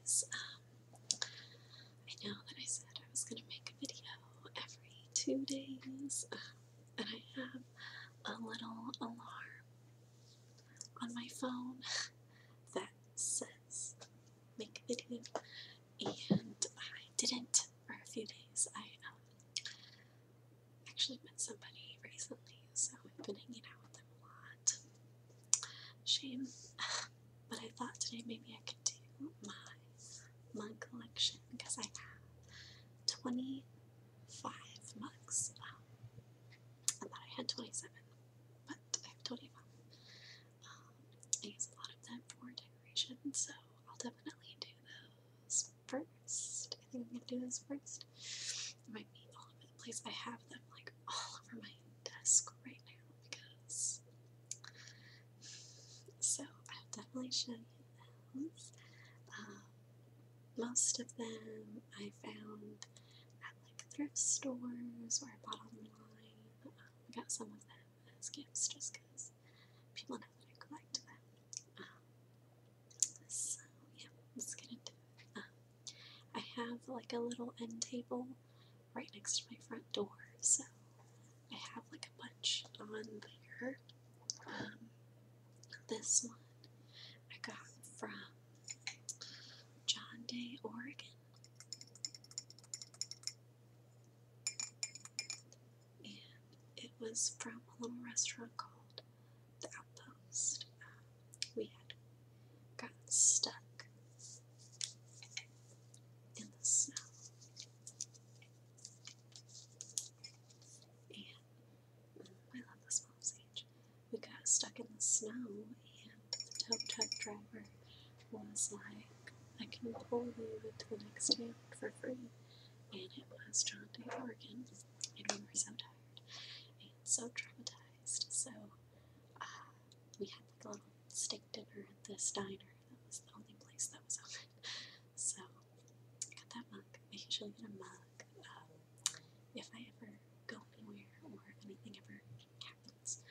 guys. I know that I said I was going to make a video every 2 days, and I have a little alarm on my phone that says make a video, and I didn't for a few days. I actually met somebody recently, so I've been hanging out with them a lot. Shame. But I thought today maybe I could do my mug collection because I have 25 mugs. I thought I had 27, but I have 25. I use a lot of them for decoration, so I'll definitely do those first. I think I'm going to do those first. It might be all over the place. I have them like all over my desk right now because, so I'll definitely show you those. Most of them I found at like thrift stores or I bought online. I got some of them as gifts just because people know that I collect them. So yeah, let's get into it. I have like a little end table right next to my front door, so I have like a bunch on there. This one I got from John Day, Oregon, and it was from a little restaurant called The Outpost. We had gotten stuck in the snow, and I love the smell of sage. We got stuck in the snow, and the tow truck driver was like, I can pull you to the next town for free. And it was John Day, Oregon, and we were so tired and so traumatized. So we had like a little steak dinner at this diner. That was the only place that was open. So I got that mug. I usually get a mug if I ever go anywhere or if anything ever happens.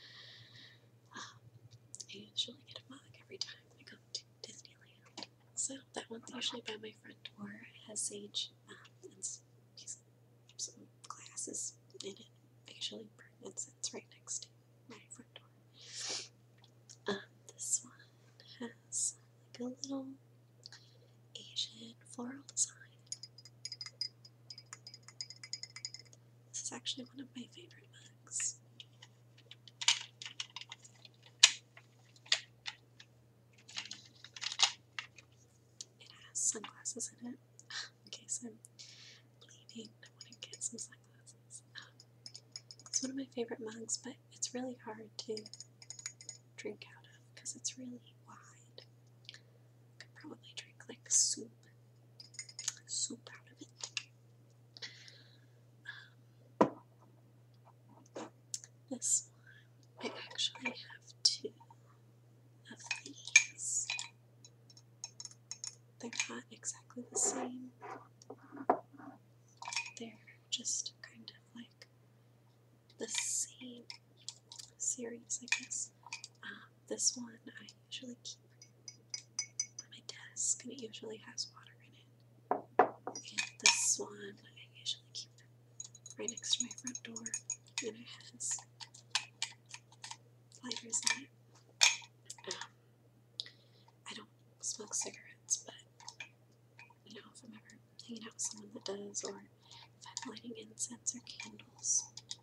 I usually get a mug every time I go to Disneyland. So that one's usually by my front door. It has sage and some glasses in it. I usually burn incense right next to my front door. This one has like a little Asian floral design. This is actually one of my favorite mugs. It has sunglasses in it. In case I'm bleeding, I want to get some sunglasses. It's one of my favorite mugs, but it's really hard to drink out of because it's really wide. I could probably drink like soup out of it. This one, I actually have 2 of these. They're not exactly the same. They're just kind of like the same series, I guess. This one I usually keep on my desk, and it usually has water in it. And this one I usually keep right next to my front door, and it has lighters in it. I don't smoke cigarettes, but you know, if I'm ever hanging out with someone that does, or if I'm lighting incense or candles.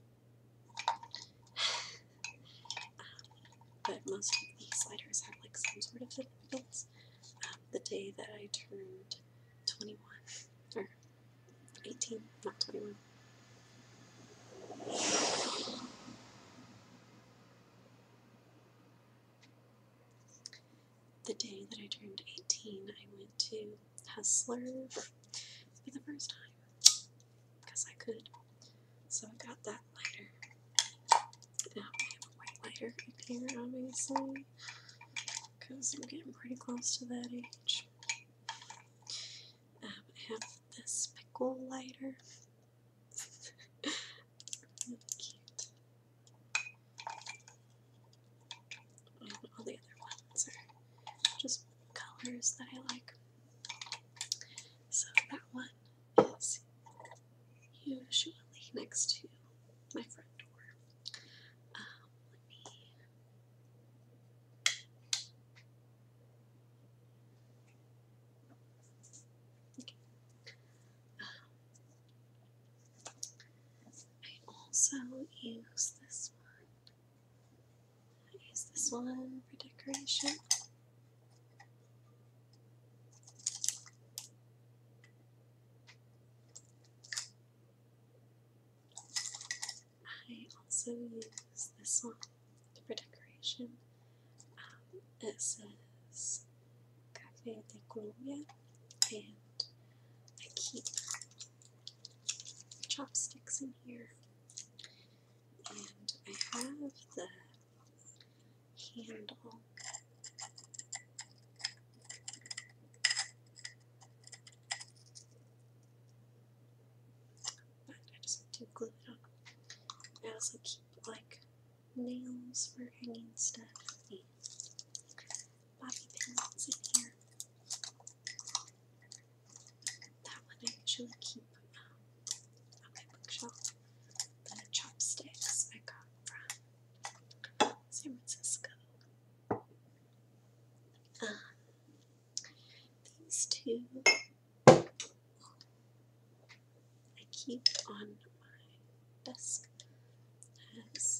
But most of these lighters have like some sort of significance. The day that I turned 21, or 18, not 21. The day that I turned 18, I went to Hustler for the first time, because I could. So I got that lighter. Now I have a white lighter up here, obviously, because I'm getting pretty close to that age. I have this pickle lighter. Really cute. And all the other ones are just colors that I like. also use this one. I use this one for decoration. I also use this one for decoration. It says Café de Colombia, and I keep chopsticks in here. And I have the handle. But I just have to glue it on. I also keep like nails for hanging stuff and bobby pins in here. That one I usually keep on my bookshelf. The chopsticks I got from San Francisco. These two I keep on my desk as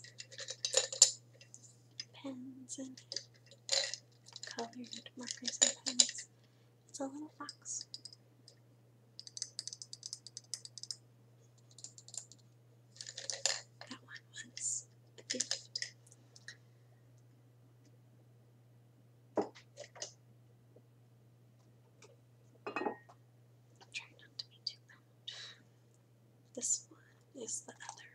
pens and colored markers and pens. It's a little box. That one was a gift. Try not to be too loud. This one is the other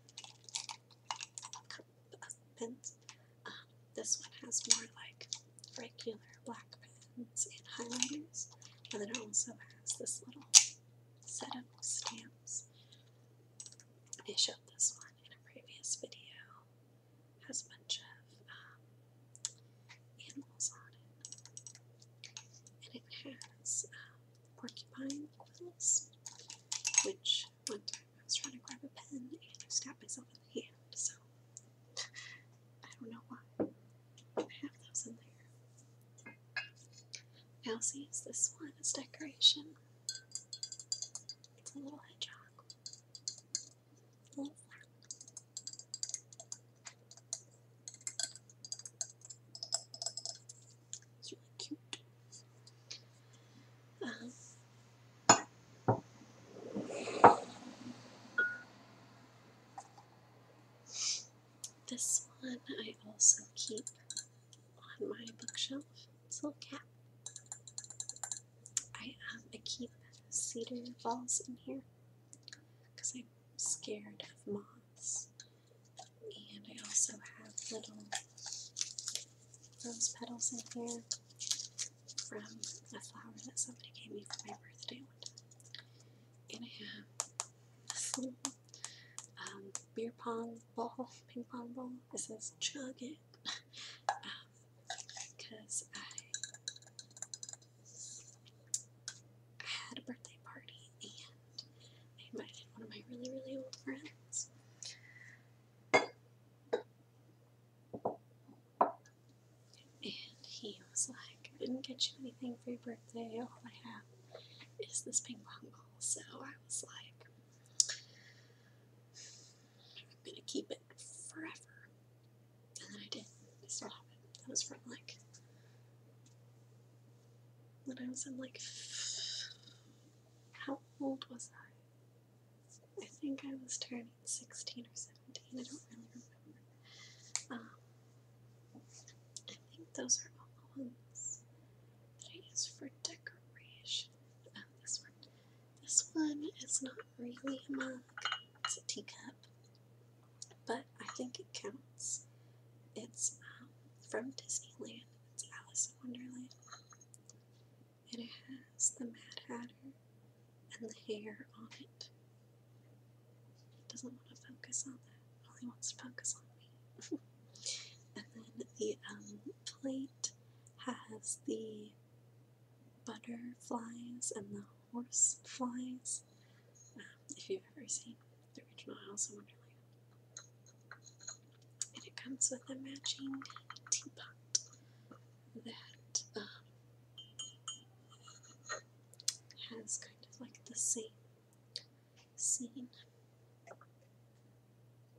cup of pens. This one has more like regular black pens and highlighters, and then it also has this little set of stamps. I showed this one in a previous video. It has a bunch of animals on it, and it has porcupine quills, which one time I was trying to grab a pen and I stabbed myself in the hand, so I don't know why. I have those in there. I also use this one as decoration. It's a little hedgehog. A little flower. It's really cute. This one I also keep on my bookshelf. It's a little cat. I keep cedar balls in here because I'm scared of moths. And I also have little rose petals in here from a flower that somebody gave me for my birthday one time. And I have this little beer pong ball, ping pong ball. It says chug it, because I had a birthday party and I invited one of my really, really old friends. And he was like, I didn't get you anything for your birthday, all I have is this ping pong ball. So I was like, I'm gonna keep it forever. And then I did. I still have it. That was from like, when I was in like, how old was I? I think I was turning 16 or 17. I don't really remember. I think those are all the ones that I use for decoration. This one. This one is not really a mug. It's a teacup. But I think it counts. It's from Disneyland. It's Alice in Wonderland. And it has the Mad Hatter and the hair on it. It doesn't want to focus on that. It only wants to focus on me. And then the plate has the butterflies and the horse flies. If you've ever seen the original Alice in Wonderland. And it comes with a matching teapot that has kind of like the same scene.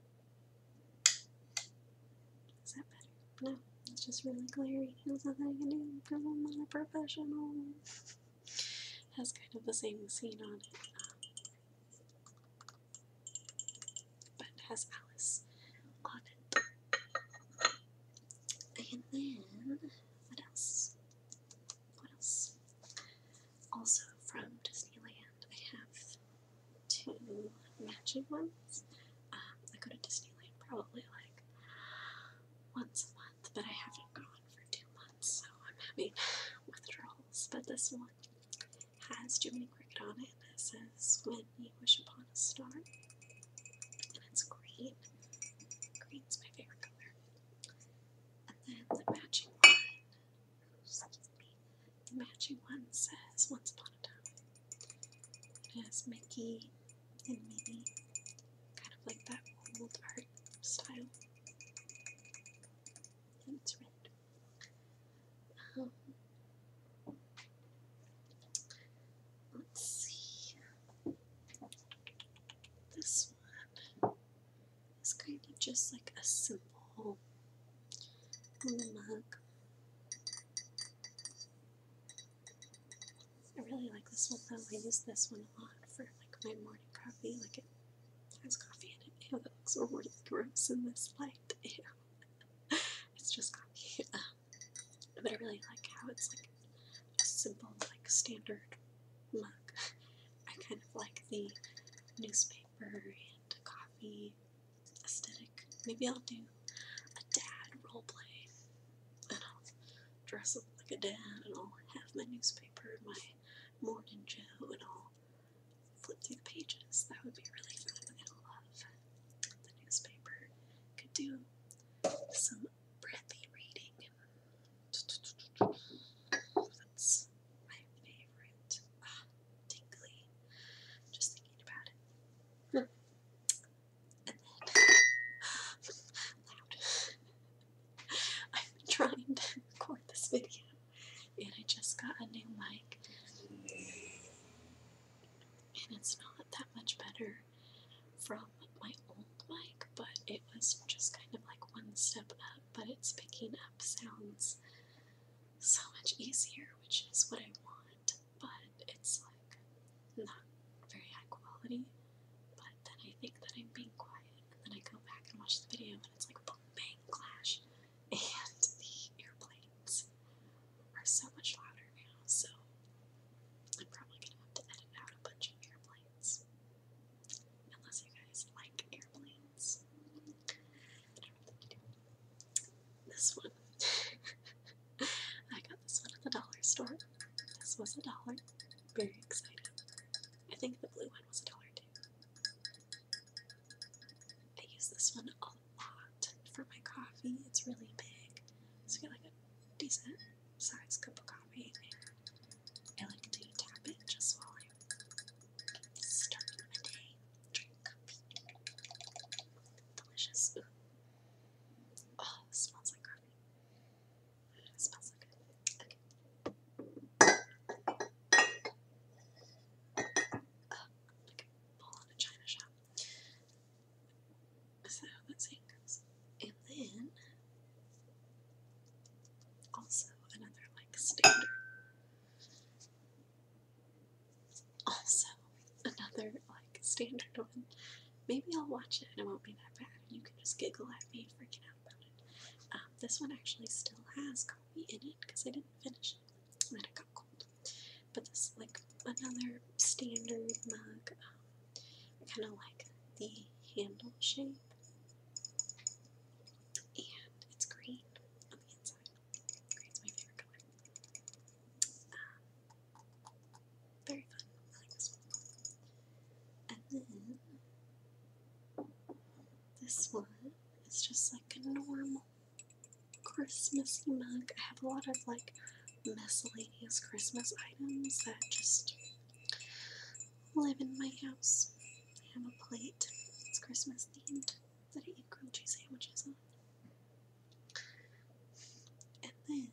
just really glary. There's nothing I can do because I'm not a professional. Has kind of the same scene on it, but it has Alice on it. And then, what else? What else? Also from Disneyland, I have 2 matching ones. I go to Disneyland probably like once a month, but I haven't gone for 2 months, so I'm having withdrawals. But this one has Jiminy Cricket on it, and it says, "When you wish upon a star," and it's green. Green's my favorite color. And then the matching one, the matching one says, "Once upon a time." It has Mickey and Minnie, kind of like that old art style. And it's red. Let's see. This one is kind of just like a simple mug. I really like this one though. I use this one a lot for like my morning coffee. Like it has coffee in it. Ew, that looks really gross in this light. Ew. It's just coffee. But I really like how it's like a simple, like standard mug. I kind of like the newspaper and coffee aesthetic. Maybe I'll do a dad roleplay, and I'll dress up like a dad, and I'll have my newspaper, my Morning Joe, and I'll flip through the pages. That would be really fun. I love the newspaper. Could do some breathy reading. That's my favorite. Tingly. Just thinking about it. And then, loud. I've been trying to record this video, and I just got a new mic, and it's not that much better from my old mic, but it was just kind of like one step up, but it's picking up sounds so much easier, which is what I want, but it's like not very high quality. But then I think that I'm being quiet, and then I go back and watch the video, and it's like boom, bang, clash, and the airplanes are so much louder now, so I'm probably gonna have to edit out a bunch of airplanes. Unless you guys like airplanes. I don't know what to do. This one. I got this one at the dollar store. This was $1. Very exciting. I think the blue one was $1 too. I use this one a lot for my coffee. It's really big. So I get like a decent sized cup of coffee in there. I like to tap it just while I'm starting my day. Drink coffee. Delicious. Ooh. Oh, it smells like coffee. It smells so good. Okay. Like a bowl in a china shop. So that's how it goes. And then also another like standard. Also another like standard one. Maybe I'll watch it and it won't be that bad. You can just giggle at me freaking out about it. This one actually still has coffee in it because I didn't finish it and it got cold. But this like another standard mug. I kind of like the handle shape, and it's green on the inside. Green's my favorite color. Very fun. I like this one. And then this one is just like a normal Christmassy mug. I have a lot of like miscellaneous Christmas items that just live in my house. I have a plate. It's Christmas themed that I eat grilled cheese sandwiches on. And then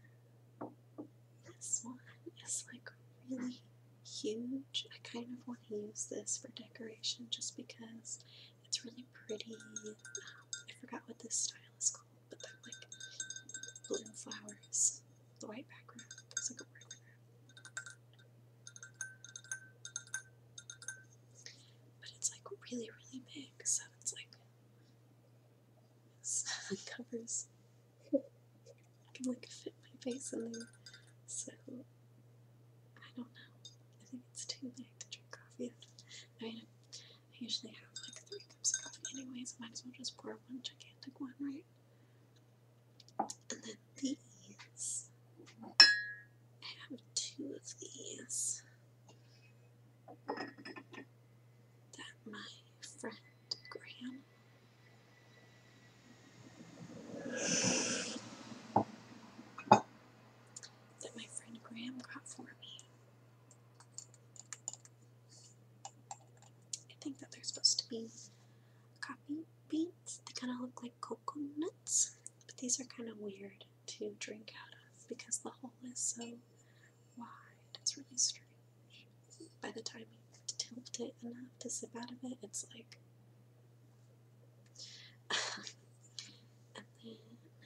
this one is like really huge. I kind of want to use this for decoration just because it's really pretty. I forgot what this style is called, but that like blue flowers, the white background. There's like a word for that. But it's like really, really big, so it's like this covers. I can like fit my face in there. So I don't know. I think it's too big to drink coffee out of. I mean, I usually have like 3 cups of coffee anyways. I might as well just pour one gigantic one, right? And then these. I have 2 of these that my friend Graham got for me. I think that they're supposed to be coffee beans. They kind of look like coconuts, but these are kind of weird to drink out of because the hole is so wide. It's really strange. By the time you tilt it enough to sip out of it, it's like and then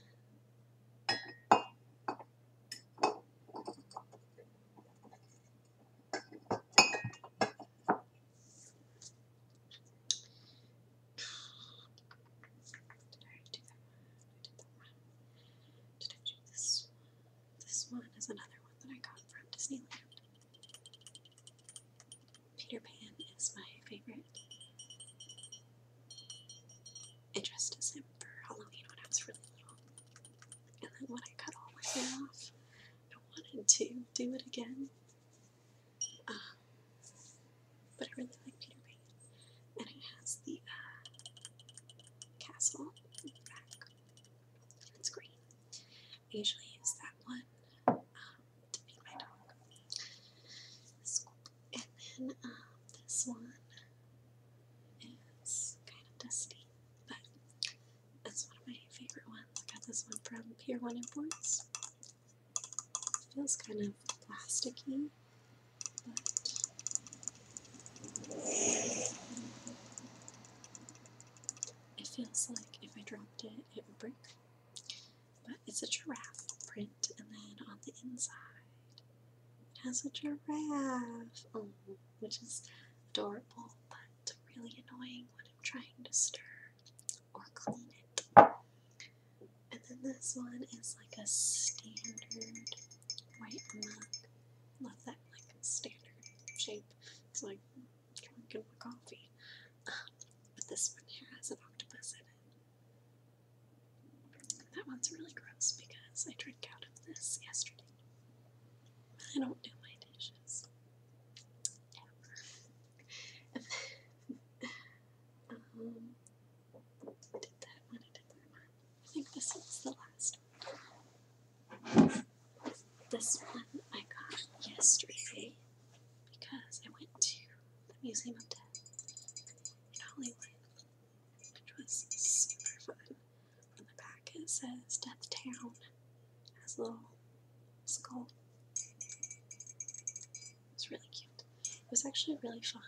this one is another one that I got from Disneyland. Peter Pan is my favorite. I dressed as him for Halloween when I was really little. And then when I cut all my hair off, I wanted to do it again. But I really like Peter Pan. And it has the castle in the back. It's green. I usually use that one to feed my dog. And then this one is kind of dusty, but that's one of my favorite ones. I got this one from Pier 1 Imports. It feels kind of plasticky, but it feels like if I dropped it, it would break. But it's a giraffe print, and then on the inside it has a giraffe, which is adorable, but really annoying when I'm trying to stir or clean it. And then this one is like a standard white mug. Love that, like standard shape. It's like drinking my coffee. But this one here has an octopus in it. That one's really gross because I drank out of this yesterday. I don't do my dishes. Ever. I did that one, I did that one. I think this was the last one. This one I got yesterday because I went to the Museum of Death in Hollywood, which was super fun. On the back it says Death Town. It has a little skull. It's really cute. It was actually really fun.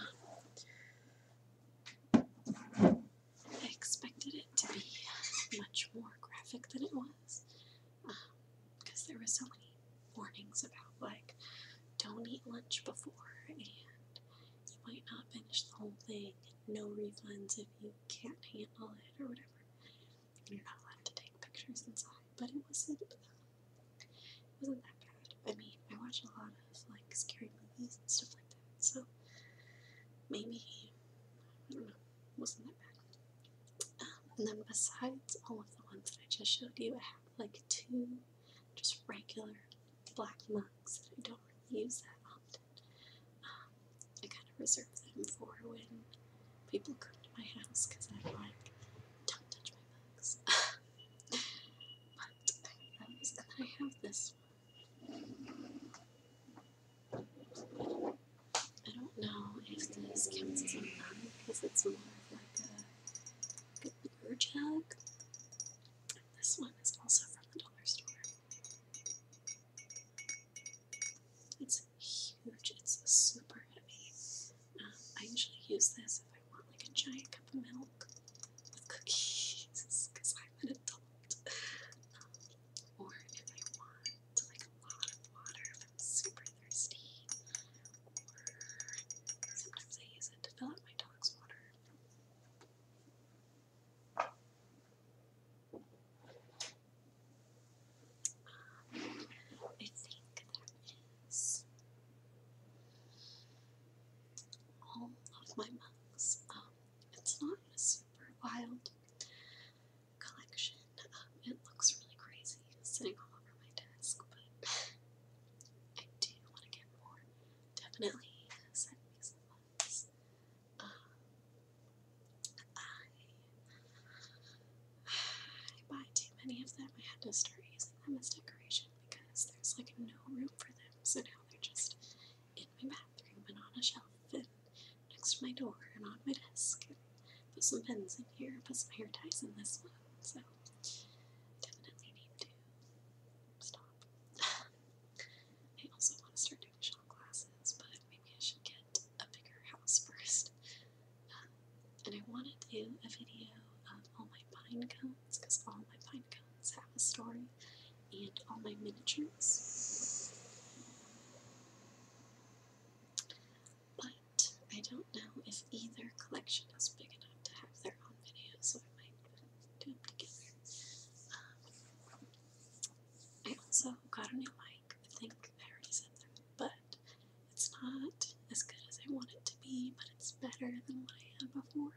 I expected it to be much more graphic than it was, because there were so many warnings about, like, don't eat lunch before, and you might not finish the whole thing, no refunds if you can't handle it, or whatever. You're not allowed to take pictures inside, but it wasn't that bad. I mean, I watch a lot of, like, scary movies and stuff like that, so maybe, I don't know, it wasn't that bad. And then besides all of the ones that I just showed you, I have like 2 just regular black mugs that I don't really use that often. I kind of reserve them for when people come to my house because I'm like, don't touch my mugs. But and then I have this one. I don't know if this counts as a mug because it's more of like a beer jug. This one is also from the dollar store. It's huge. It's super heavy. I usually use this if I want like a giant cup of milk with cookies because I'm an adult. of my mugs. It's not a super wild collection. It looks really crazy sitting all over my desk, but I do want to get more. Definitely send me some mugs. I buy too many of them. I had to start using them as decoration because there's like no room for them. So now they're just in my bathroom and on a shelf and next to my door and on my desk. And put some pens in here, put some hair ties in this one. So definitely need to stop. I also want to start doing shot glasses, but maybe I should get a bigger house first. And I want to do a video of all my pine cones because all my pine cones have a story, and all my miniatures. But I don't know if either collection is big enough to have their own video, so I might do them together. I also got a new mic. I think I already said that, but it's not as good as I want it to be, but it's better than what I had before.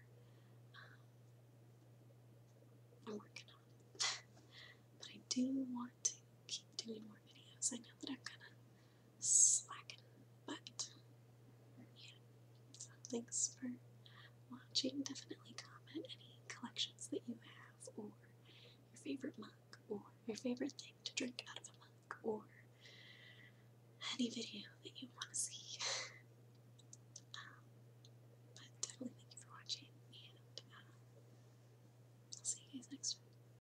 I'm working on it. But I do want to keep doing more videos. I know that I'm kind of slacking, but yeah. So thanks for watching. Definitely comment any collections that you have, or your favorite mug, or your favorite thing to drink out of a mug, or any video that you want to see.